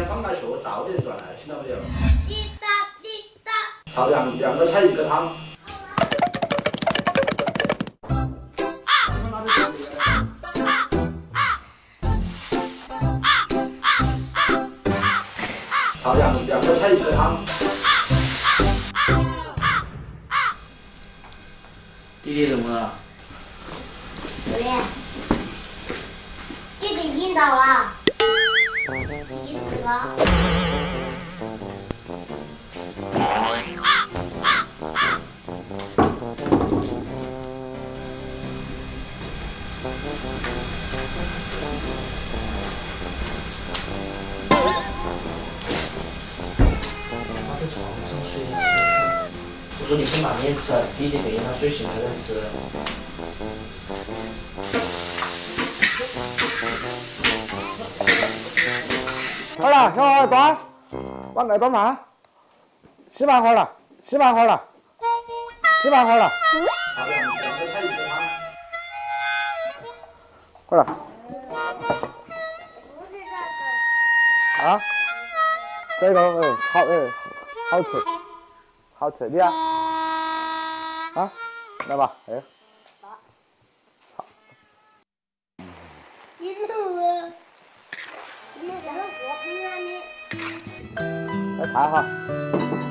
先放个血，早点转来，听到没有？ 滴答滴答。 炒两个菜一个汤。炒两个菜一个汤。 弟弟怎么了？ 主任，弟弟晕倒了，急死了。 他在床上睡觉。我说你先把面吃了，弟弟等一下睡醒了再吃。 好了，小孩端，往那端饭，洗盘好了，洗盘好了，洗盘好了。 炒两个菜一个汤。 好了。啊？这个好吃，好吃的啊！啊，来吧，哎。 你怎么？你们在那过分了没？ 来看哈。